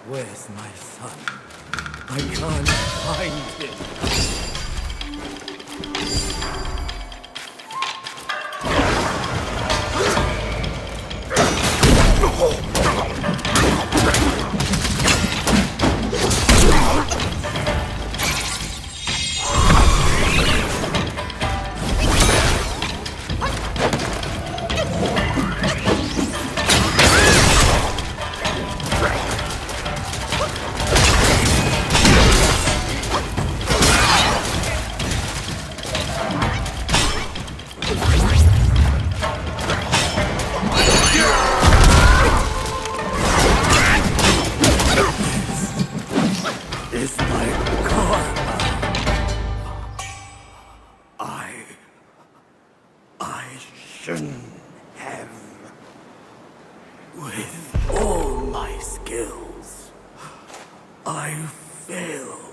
Where's my son? I can't find him. Is my karma. I shouldn't have. With all my skills, I failed.